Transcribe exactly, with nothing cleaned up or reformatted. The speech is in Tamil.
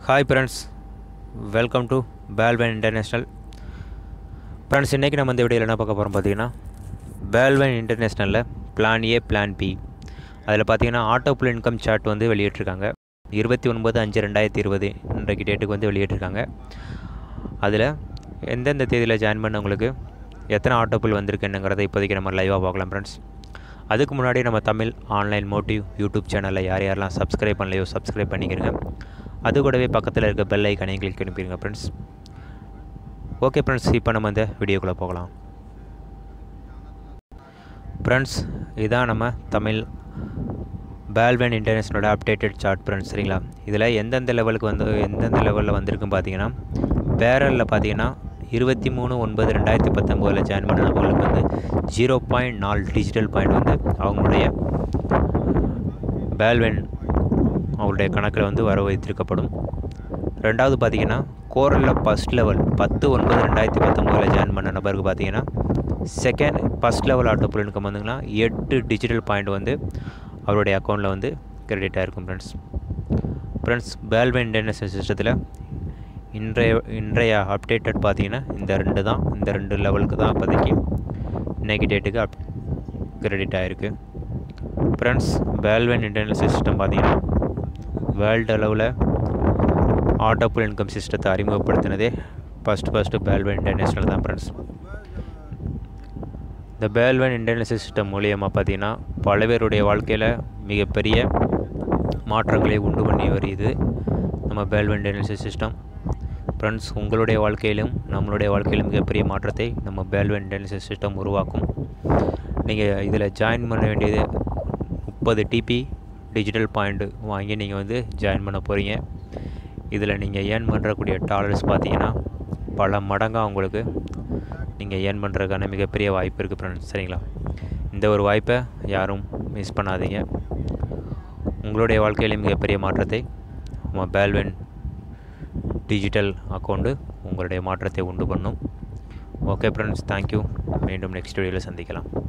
ஹாய் ஃப்ரெண்ட்ஸ், வெல்கம் டு பேல்வன் இன்டர்நேஷ்னல். ஃப்ரெண்ட்ஸ், இன்றைக்கி நம்ம இந்த வீடியோவில் என்ன பார்க்க போகிறோம் பார்த்தீங்கன்னா, பேல்வன் இன்டர்நேஷ்னலில் பிளான் ஏ பிளான் பி அதில் பார்த்தீங்கன்னா ஆட்டோபுல் இன்கம் சார்ட் வந்து வெளியிட்டிருக்காங்க. இருபத்தி ஒன்பது அஞ்சு ரெண்டாயிரத்தி இருபது இன்றைக்கு டேட்டுக்கு வந்து வெளியிட்டிருக்காங்க. அதில் எந்தெந்த தேதியில் ஜாயின் பண்ணவங்களுக்கு எத்தனை ஆட்டோபுல் வந்திருக்குங்கிறத இப்போதைக்கு நம்ம லைவாக பார்க்கலாம் ஃப்ரெண்ட்ஸ். அதுக்கு முன்னாடி நம்ம தமிழ் ஆன்லைன் மோட்டிவ் யூடியூப் சேனலில் யார் யாரெல்லாம் சப்ஸ்கிரைப் பண்ணலையோ சப்ஸ்கிரைப் பண்ணிக்கிறங்க. அது கூடவே பக்கத்தில் இருக்க பெல் ஐக்கானையும் கிளிக் பண்ணிப்பிடுங்க ஃப்ரெண்ட்ஸ். ஓகே ஃப்ரெண்ட்ஸ், இப்போ நம்ம இந்த வீடியோக்குள்ளே போகலாம். ஃப்ரெண்ட்ஸ், இதுதான் நம்ம தமிழ் பேல்வன் இன்டர்நேஷ்னலோட அப்டேட்டட் சார்ட் ஃப்ரெண்ட்ஸ். சரிங்களா? இதில் எந்தெந்த லெவலுக்கு வந்து எந்தெந்த லெவலில் வந்திருக்குன்னு பார்த்தீங்கன்னா, பேரலில் பார்த்தீங்கன்னா இருபத்தி மூணு ஒன்பது ரெண்டாயிரத்தி பத்தொம்போதில் ஜாயின் பண்ண நபர்களுக்கு வந்து ஜீரோ பாயிண்ட் நாலு டிஜிட்டல் பாயிண்ட் வந்து அவங்களுடைய பேல்வன் அவருடைய கணக்கில் வந்து வர வைத்திருக்கப்படும். ரெண்டாவது பார்த்திங்கன்னா, கோரலில் ஃபஸ்ட் லெவல் பத்து ஒன்பது ரெண்டாயிரத்தி பத்தொம்போதில் ஜாயின் பண்ண நபருக்கு பார்த்திங்கன்னா second first level autopool income வந்துங்கன்னா எட்டு டிஜிட்டல் பாயிண்ட் வந்து அவருடைய அக்கௌண்ட்டில் வந்து கிரெடிட் ஆகிருக்கும் ஃப்ரெண்ட்ஸ். ஃப்ரெண்ட்ஸ், பேல்வன் இன்டர்நேஷ்னல் சிஸ்டத்தில் இன்றைய இன்றைய அப்டேட்டட் பார்த்திங்கன்னா இந்த ரெண்டு தான் இந்த ரெண்டு லெவலுக்கு தான் இப்போதைக்கு இன்றைக்கி டேட்டுக்கு அப் கிரெடிட் ஆகிருக்கு ஃப்ரெண்ட்ஸ். பேல்வன் இன்டர்நேஷ்னல் சிஸ்டம் பார்த்திங்கன்னா வேர்ல்டு அளவில் ஆட்டோபுல் இன்கம் சிஸ்டத்தை அறிமுகப்படுத்தினதே ஃபஸ்ட்டு ஃபஸ்ட்டு பேல்வன் இன்டர்நேஷ்னல் தான் ஃப்ரெண்ட்ஸ். இந்த பேல்வன் இன்டர்நேஷ்னல் சிஸ்டம் மூலியமாக பார்த்திங்கன்னா பல பேருடைய வாழ்க்கையில் மிகப்பெரிய மாற்றங்களை உண்டு பண்ணி வருகிறது நம்ம பேல்வன் இன்டர்நேஷ்னல் சிஸ்டம். ஃப்ரெண்ட்ஸ், உங்களுடைய வாழ்க்கையிலும் நம்மளுடைய வாழ்க்கையிலும் மிகப்பெரிய மாற்றத்தை நம்ம பேல்வன் இன்டர்நேஷ்னல் சிஸ்டம் உருவாக்கும். நீங்கள் இதில் ஜாயின் பண்ண வேண்டியது முப்பது டிபி டிஜிட்டல் பாயிண்ட்டு வாங்கி நீங்கள் வந்து ஜாயின் பண்ண போகிறீங்க. இதில் நீங்கள் ஏர்ன் பண்ணுறக்கூடிய டாலர்ஸ் பார்த்தீங்கன்னா பல மடங்காக உங்களுக்கு நீங்கள் ஏர்ன் பண்ணுறதுக்கான மிகப்பெரிய வாய்ப்பு இருக்குது ஃப்ரெண்ட்ஸ். சரிங்களா? இந்த ஒரு வாய்ப்பை யாரும் மிஸ் பண்ணாதீங்க. உங்களுடைய வாழ்க்கையிலும் மிகப்பெரிய மாற்றத்தை நம்ம பேல்வன் டிஜிட்டல் அக்கௌண்ட்டு உங்களுடைய மாற்றத்தை உண்டு பண்ணும். Okay friends, thank you. மீண்டும் நெக்ஸ்ட் வீடியோவில் சந்திக்கலாம்.